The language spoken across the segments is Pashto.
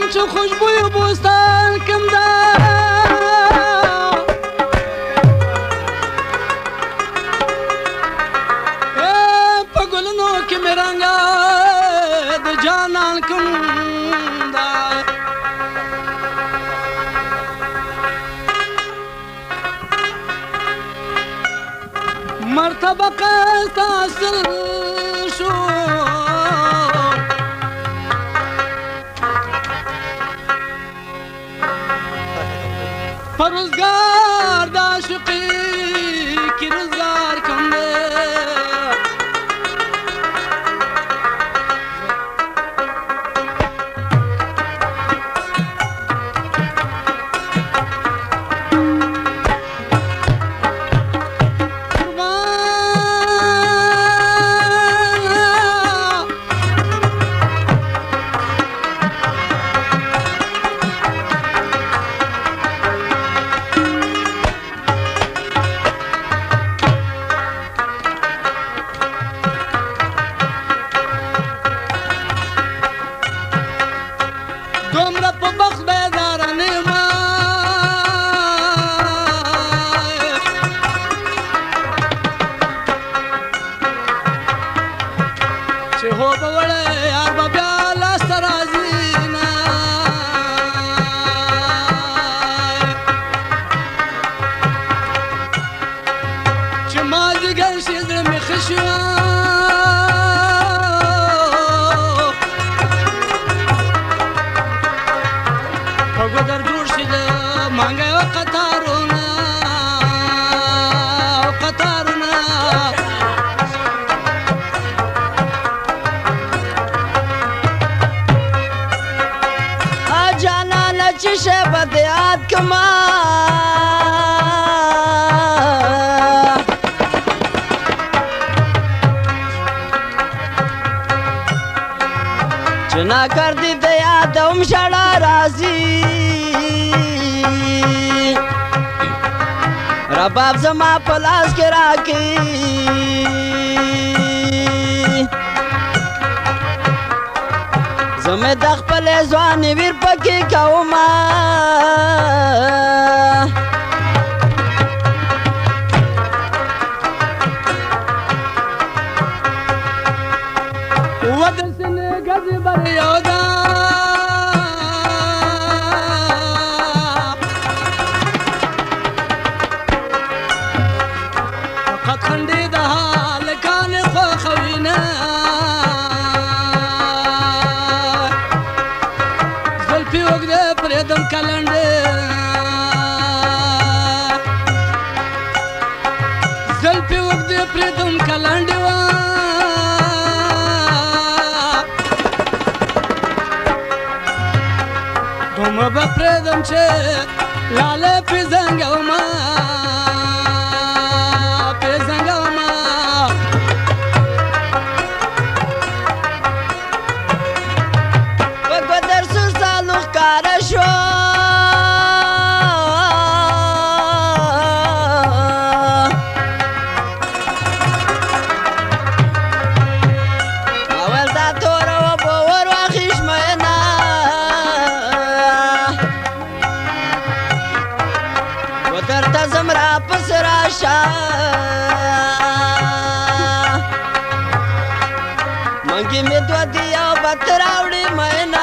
چې خوشبویو بوستان کم ده په ګلونو کې مې رنګه د جانان کم ده مرتبه قصد حاصل شو روزگار د عاشقۍ کې روزګار کم دی دومره په بخت بیداره نه یم چې هو به وړی یار به بیا لاسته راځي نه چې مازدیګر شي زړه مې ښه شي ګودر جوړ شي د مانګه او قطارونه جانانه چې شپه د یاد کما چې نا کردی د یاد هم شړه راځي رباب زما په لاس کې راکړي زه مې د خپلې ځوانې ویر پکې کومه ودسې ګزې بر یو ده پریدم کلنډه زلفې اوږدې پریدم کلنډې وه دومره به پریدم چې لاله پې زنګومه درته ځم راپسې راشه منګې مې دوه دي یو بت راوړي مینا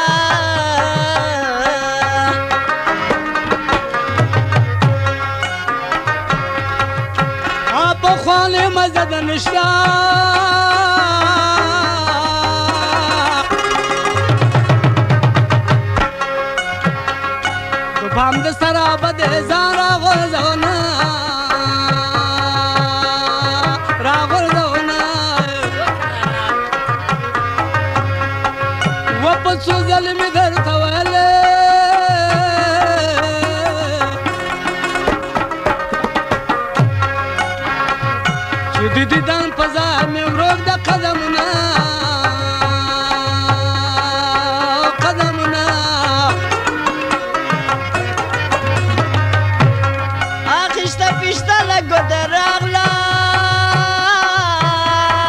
پخوانې مزه د نشته پام د سره به د ځان راغورځونه و په څو ځلې مې درته ویلې چې د دیدن په ځای مې ورک د قدمونه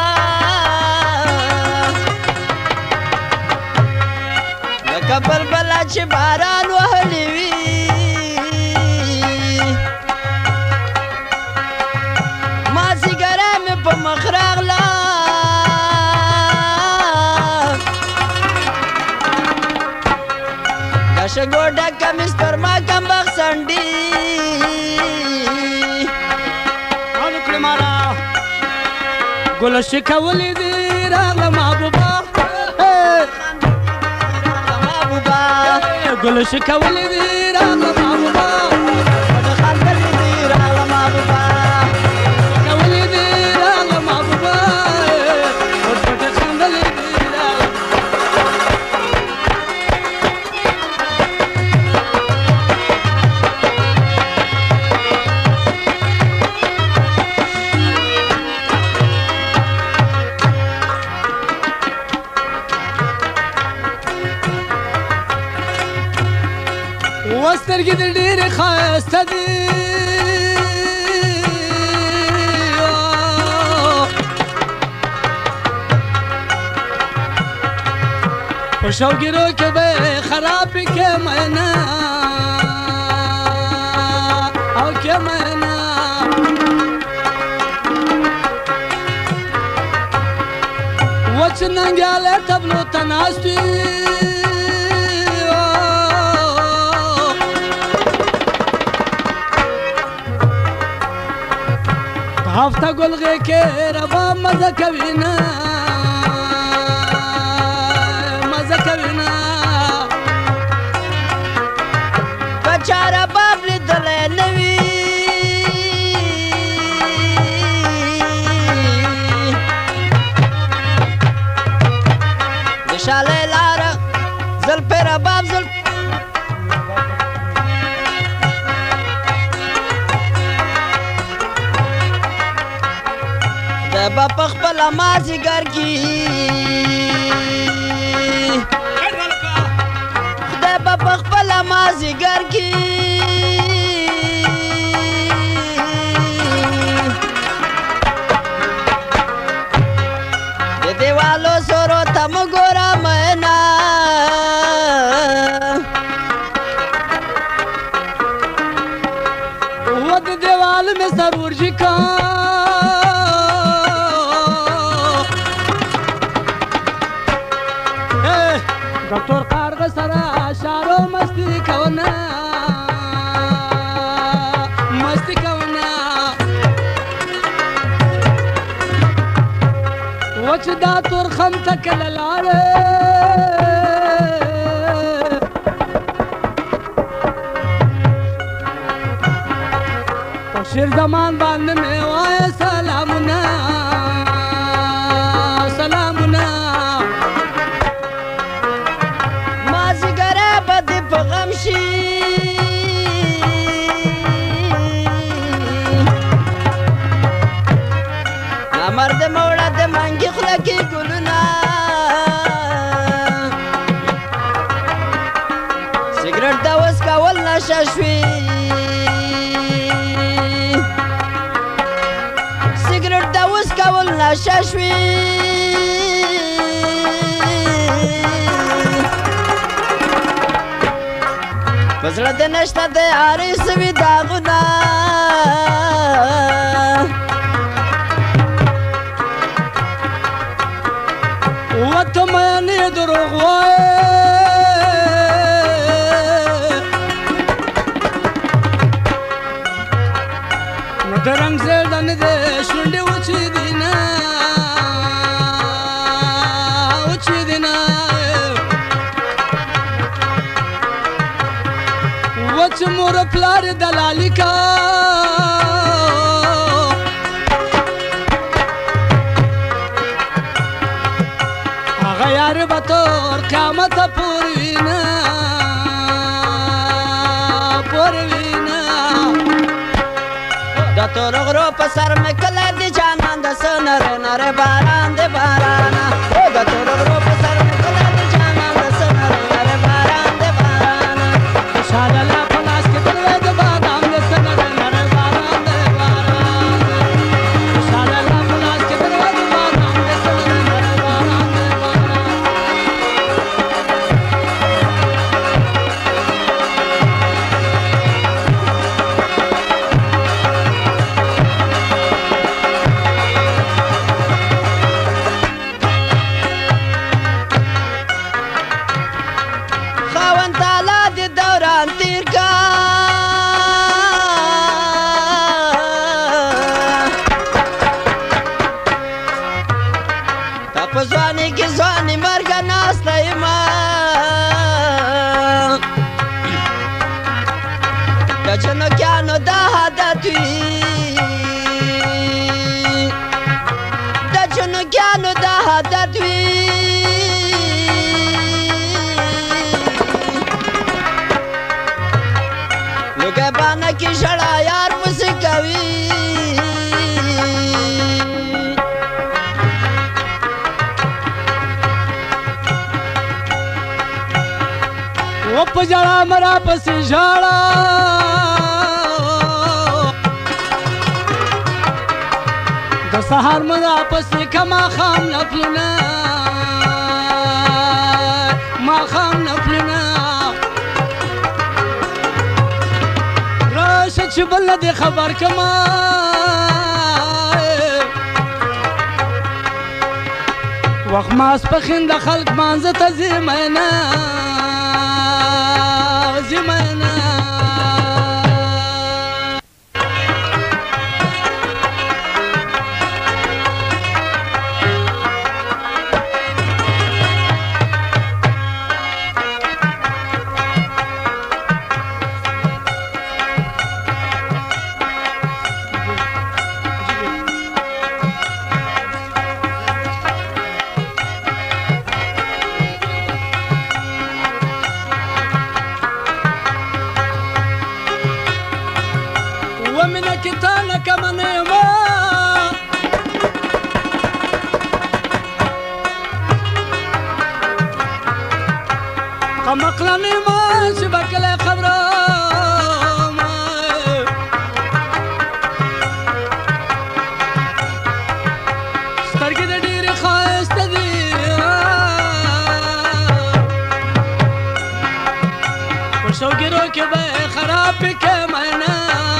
بلبل بیا چې باران وهلی وي مازدیګری مې په مخ راغله کشه ګوډه کمیس پر ما کمبخت سنډي ګل شکولې دي راغله محبوبه ګل شکولې دي راغله محبوبه خندلې دي راغله محبوبه شکولې دي راغله محبوبه پټ پټ خندلې دي راغله وسترګې دې ډېرې ښایسته دي په شوګیرو کې به خراب کې مینا او کې مینا وچ ننګیاله تبلو ته ناست وي هفته ګلغې کې ربا مزه کوي نه مزه کوي نه که چا رباب لیدلی نه وي د شالی لاره زلفې رباب با په خپله مازدیګر کې خدای به په خپله مازدیګر کې د دیوالو سورو ته مه ګوره مینا و د دیوال مې سر ورژي کا ډاکټر کارغه سره اشارو مستی کوونه مستی کوونه وچ دا تورخم ته کله لاړې په شیر زمان باندې مې وایه سلامونه سلامونه مرد موړه د منګي خوله کې ګلونه سګرټ د وڅکول نشه شوي سګرټ د وڅکول نشه شوي په زړه دې نشته د هرې سوي داغونه وته مینې دروغ وایې نو د رنګ زیړه نه دی شونډې وچې دي نه وچې دي نه وچ مور پلار دلالي کا یار به تور قیامت پورې وینه پورې وینه د تور غرو په سر مې کله د جانان د څه نری نری باران د بارانه د تور غرو په سر مې کله د جانان د څه نری نری باران د بارانه خوشحاله لا په لاس کې تلوی د بادام د څه نری نری باران د بارانه خوشحاله لا په لاس کې تلوی د بادام د څه نری نری باران د بارانه ځواني کې ځواني مرګه ناسته یمه د جنکیانو دا عادت وي د جنکیانو دا عادت وي لوګی بانه کې ژړا یار پسې کوي و په ژړا مرا پسې ژړا د سهار مرا پسې که ماښام نفلونه ماښام نفلونه راشه چې بل نه دې خبر کما وخت ماسپښین د خلک مانځه ته ځې مینه زمانہ ومنه کې تا لکه منې ما قمقلنې ما چې به کله خبرم سترګې د ډېرې ښایسته دي په شوګیرو کې به یې خراب پکې مینه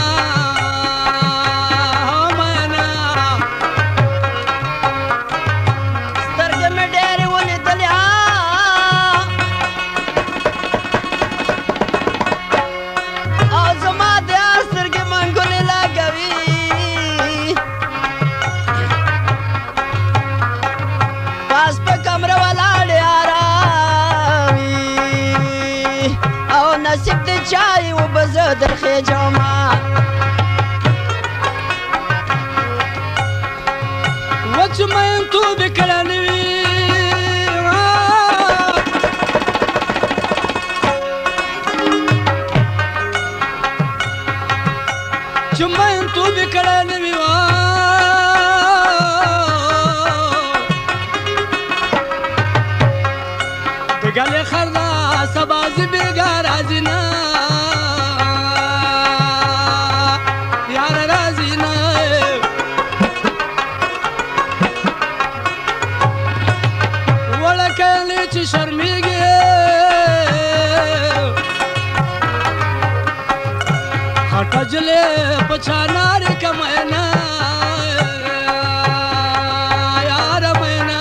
نصیب د چای و به زه درخېجمه و چې میینتوب یې کړی وي چې میینتوب یې کړی وي د ګلې خر ده سبا زه بېګا راځي نه یاره راځي نه وړکلې چې شرمېږي خټه جلې په چا نارې که مینه یاره مینه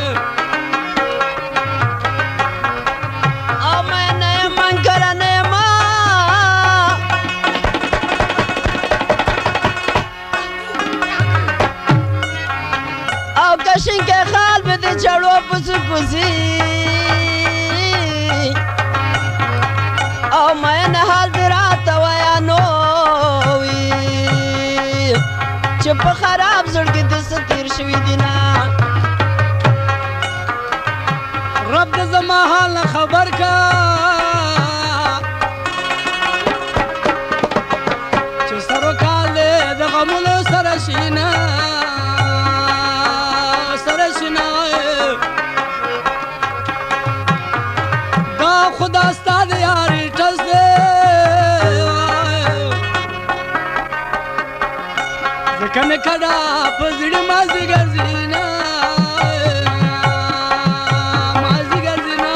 کشین که خال بده چړو پسو پسی او مین حال دی راته ویا نووي چې په خراب زړګي د څه تیر شوي دي نه رب د زما حال نه خبر کا چې سرو کال د غمونو سره شینه دا خدا ستا د یاري ټز دی ځکه مې کډه په زړه مازدیګر ځي نه مازدیګر ځي نه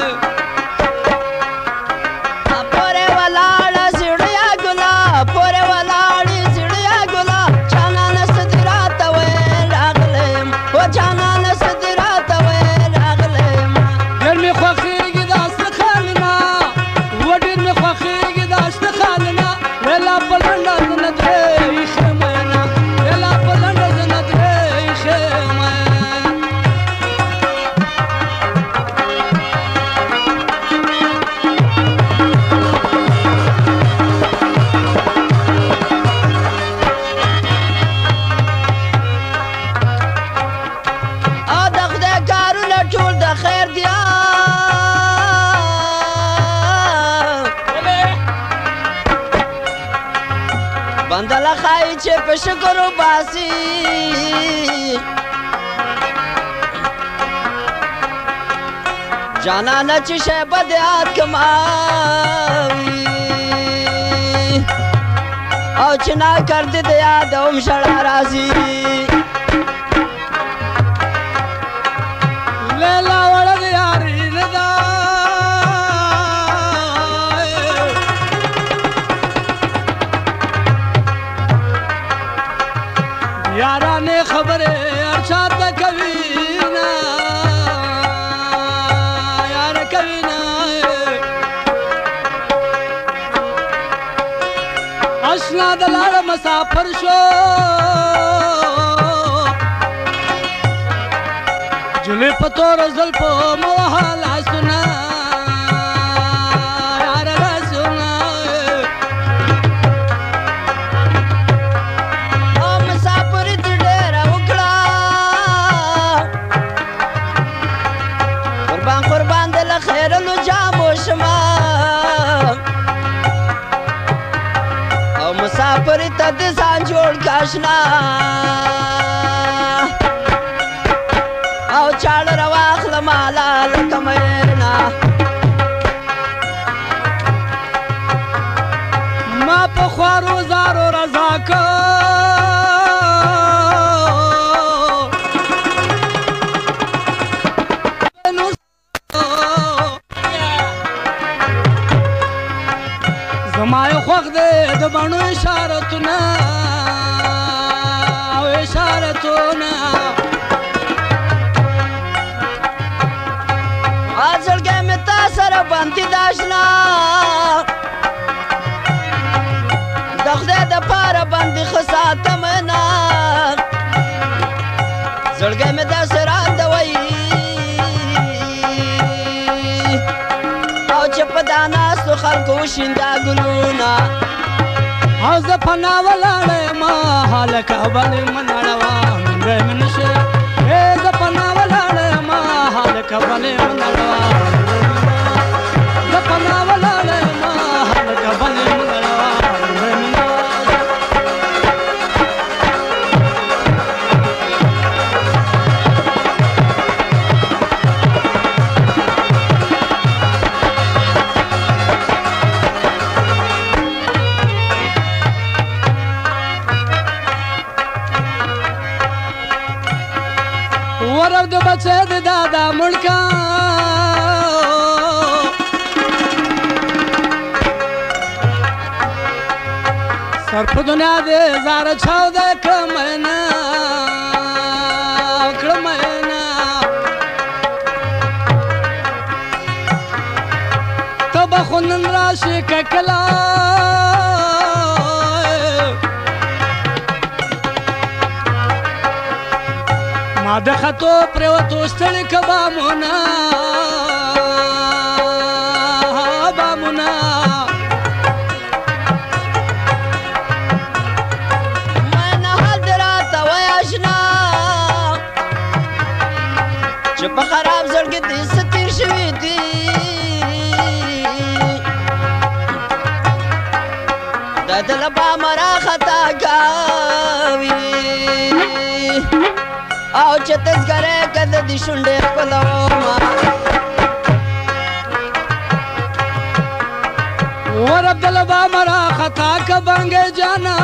پورې ولاړه زړیا ګله پورې ولاړې زړیا ګله جانانه څه دې راته ویل راغلم و جانانه څه دې راته ویل راغلم ډېر مې خوښېږي دا ستخانونه و ډېر مې خوښېږي دا ستخانونه ویلا په لنډه نه درې ایښې مینه ویلا وای چې په شکر وباسي جانانه چې شی به د یاد کماوي او چې نا کردې د یاد هم ژړا راځي لیلا وړه د یاري نه ده یارانې خبرې هر چا ته کوي نه یاره کوي نه اشنا د لاړه مسافر شو جلی پتور زلپو موها لاسونه یاره لاسونه او مسافر دې ډېره وکړه قربان قربان د له خیرلو جامو شمه او مسافر ته د ځان جوړ که اشنا او چاړه راواخله مالا لکه مینا ما په خوارو زارو رضا کو زما یې خوښ دی د بڼو اشارتونه او اشارتونه زړګی مې تا سره بندي د اشنا د خدای دپاره بندي ښه ساتم نه زړګی مې داسې راندوی او چې په دا ناستو خلکو وشیندا ګلونه او زه پناه ولاړه یم هلکه بلې مه نړوه منګی مې نشي زه پناه ولاړه یم هلکه بلې مه نړوه زه پناه ولاړه یم هلکه بلې مه نړوه منګی مې نړوه ورب د بچه د دادا مړکا سر په دنیا د زار چاو د کمنا کړمنا تب خونن راشي ککلا ما د خطو پرېوتو ستړي که بامونه بامونه مینه حال دې راته وایه اشنا چې په خراب زړګي دې څه تېر شوي دي د ده له بامه راخطا کوي او چې تذکرې کده دې شونډې ښکلومه ورب د له بامه راخطا که بانګې جانا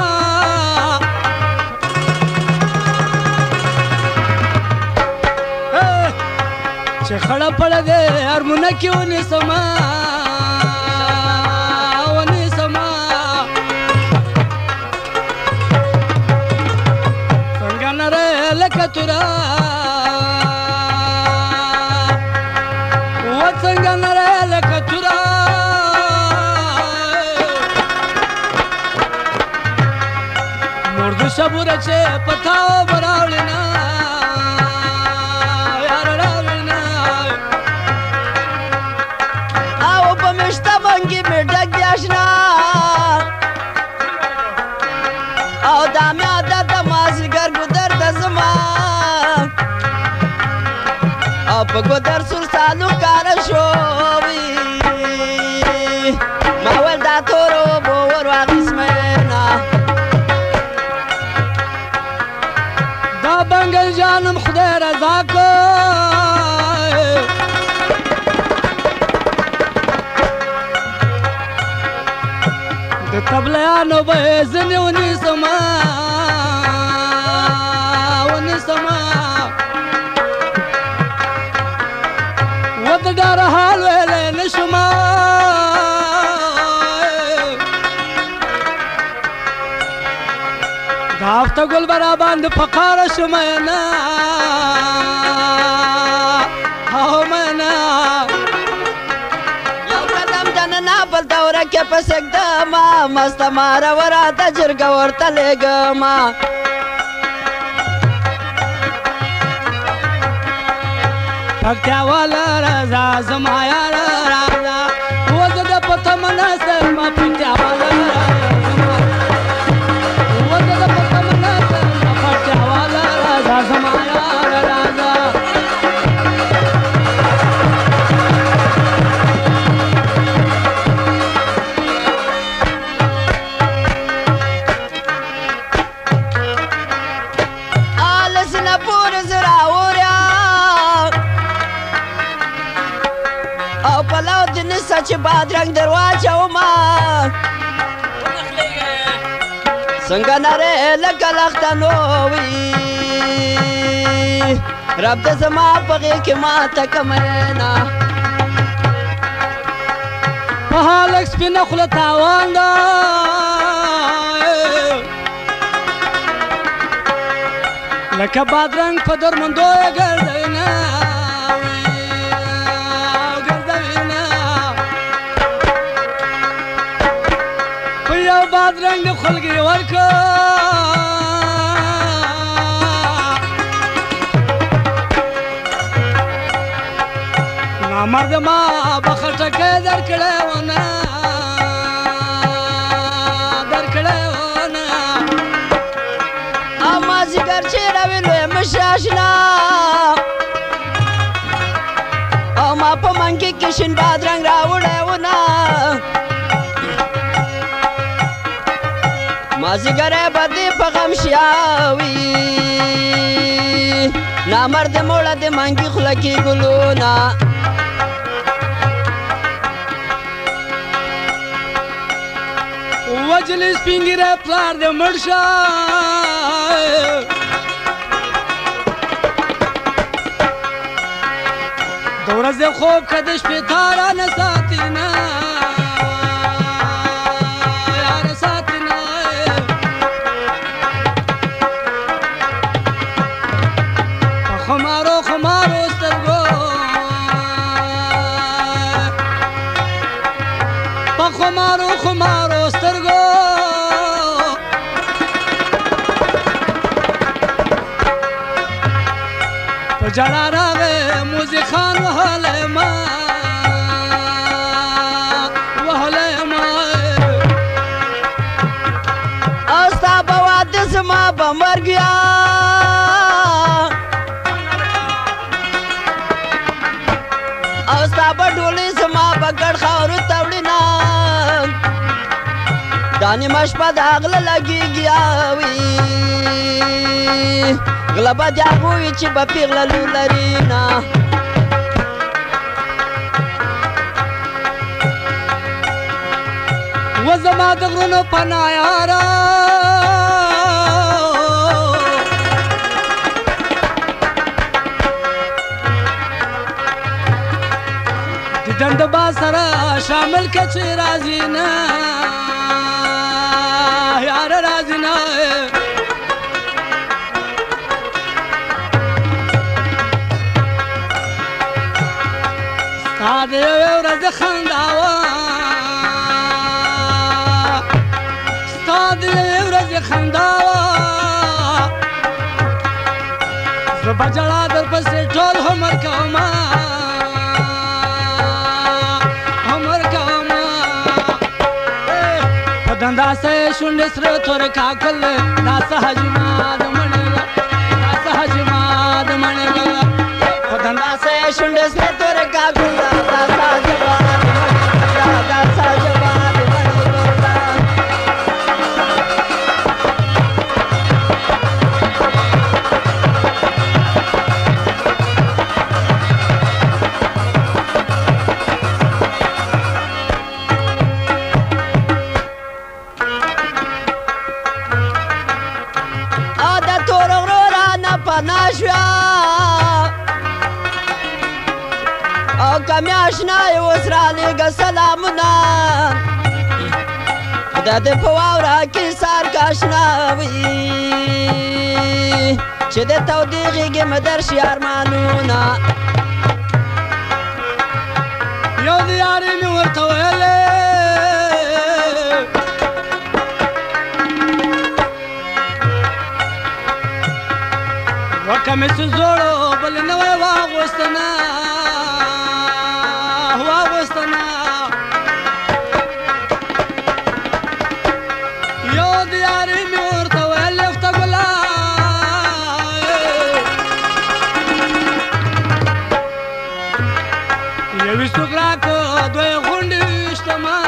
چې خړه پړه دې ارمونه کې ونیسمه ونیسمه څنګه نره لکه توره و څنګه نره لکه توره مرد شبوره چې پتاو براوړي نه یاره راوړي نه او په مشته بنګي مې ډک دي اشنا او دا مې عادت د مازدیګر ګودر ته ځمه او په ګودر سور سالو کاره شوي ما ویل دا تورو به ور واخیسمه نه ملایانو به ځنې ونیسمه و د ډاره حال ویلی نه شمه د هفته ګل به راباندې په قاره شمه نه او منه یو قدم دننه بل دوره کې پسېږدمه مسته ماره وراته جرګه ورته لېږمه پکتیا والا رضا زما یار راځه و زه د په تمه ناست یم پکتیا والا و زه د په تمه ناست یم پکتیا والا رضا زما یار راځه آلسنه پورې زه راوړیا او پلاو د نسه چې بادرنګ در واچومه څنګه نرې لکه لختنو وي رب د زما په غېږ کې ماته که مینه په هلک سپینه خوله تاوان ده لکه بادرنګ په درمندو یې ګرځوي نه بادرنګ د خلګي ورکړه نامرد ما به خټکۍ درکړی ونه او مازدیګر چې راوي لوی مشه اشنا او ما په منګي کې شین بادرنګ راوړی ونه مازدیګری به دې په غم شیاوي نامرد موړه د منګي خوله کې ګلونه وجلې سپین ږیری پلار د مړ شه د ورځې خوب که د شپې تا رانه ساتي نه خمارو سترګو په جړا راغی موزي خان وهلی ما او ستا به واده زما به مرګ یا او ستا به ډولۍ زما به ګډ خاورو ته وړینه دا نیمه شپه د غله لګېږي اوي غله به د هغو وي چې به پیغله لور لري نه و زما د غرونو پناه یاره د ډنډ با سره شامل که چې راځي نه یار راځي نه ستا د یوې ورځې خندا وه ستا د یوې ورځې خندا وه زه به ژړا درپسې ټول عمر کومه دنداسه شونډې سره تور کاکل دا سهجما د مڼې دا سهجما د مڼې په دنداسه شونډې سره تور کاکل دا سهجما دا سهجما د مڼې او کمی آشنای اوس رالیږه سلامونه خدای دې په واوره کې سار که اشنا وي چې د تودې غېږې مې درشي ارمانونه یو د یارې مې ورته ویلې وکه مې څه زوړو بل نوی واغوستنه یو د یارې مې ورته ویلې افته ګله یوې څوک راکه دوی غونډې ویشتمه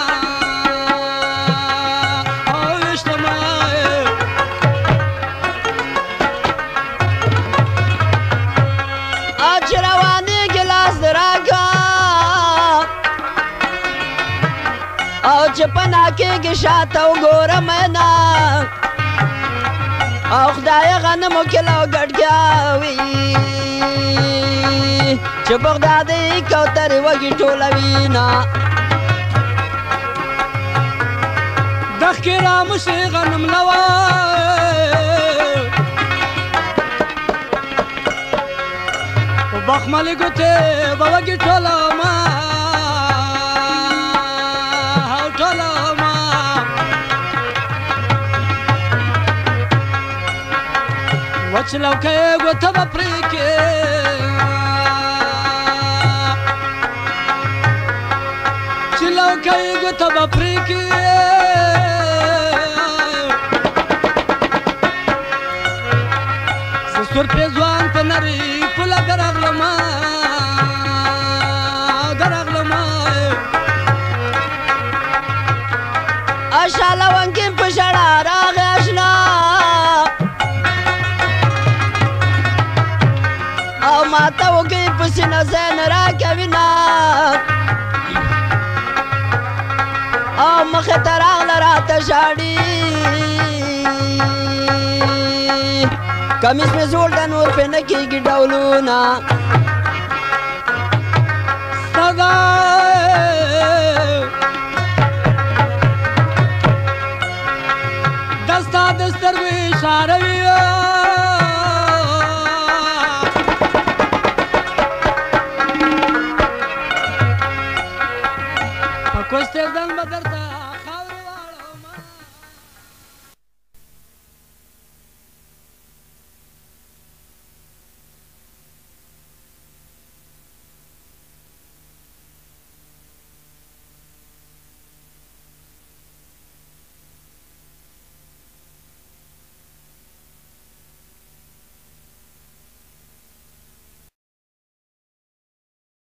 چې روانېږي لاس دې راکه او چې پناه کېږي شاته وګوره مینا او خدایه غنمو کیله او ګډګیا وي چې بغدادي کوترې وږي ټولوي نه دښکې راموسې غنم لوه بخملې ګوتې به وږي ټولومه او ټولومه وچ لوکی ګوته به پرې کې چې لوکی ګوته به پرې کې زه سور پرې ځوان په نري پوله درغلمه اشاله ونکیم په ژړا راغی اشنا او ماته وږی په سینه ځای نه راکوینه او مخې ته راغله راته ژاړي کمیس مې زوړ ده نور پرې نه کېږي ډولونه